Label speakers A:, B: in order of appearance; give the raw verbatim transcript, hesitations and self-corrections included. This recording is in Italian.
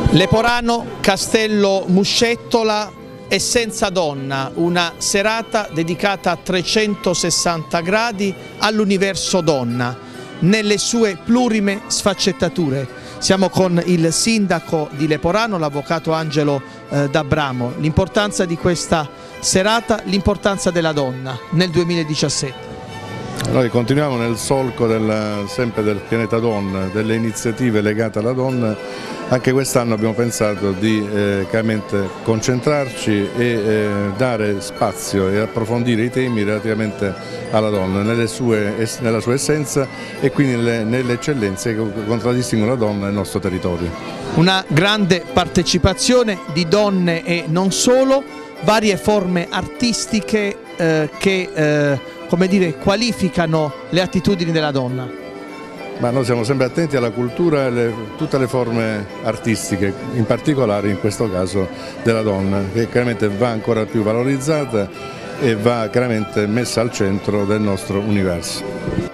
A: Leporano, Castello Muscettola e Senza Donna, una serata dedicata a trecentosessanta gradi all'universo donna, nelle sue plurime sfaccettature. Siamo con il sindaco di Leporano, l'avvocato Angelo eh, D'Abramo. L'importanza di questa serata, l'importanza della donna nel duemiladiciassette.
B: Noi continuiamo nel solco del, sempre del pianeta donna, delle iniziative legate alla donna. Anche quest'anno abbiamo pensato di eh, chiaramente concentrarci e eh, dare spazio e approfondire i temi relativamente alla donna, nelle sue, nella sua essenza e quindi nelle, nelle eccellenze che contraddistinguono la donna nel nostro territorio.
A: Una grande partecipazione di donne e non solo, varie forme artistiche eh, che eh, come dire, qualificano le attitudini della donna.
B: Ma noi siamo sempre attenti alla cultura e le, tutte le forme artistiche, in particolare in questo caso della donna, che chiaramente va ancora più valorizzata e va chiaramente messa al centro del nostro universo.